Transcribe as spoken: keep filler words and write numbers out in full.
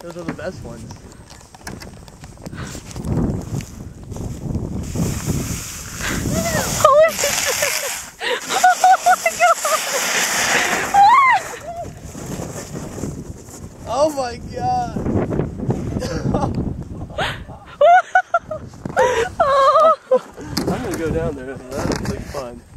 Those are the best ones. Holy shit! Oh my god! I'm gonna go down there. That looks like fun.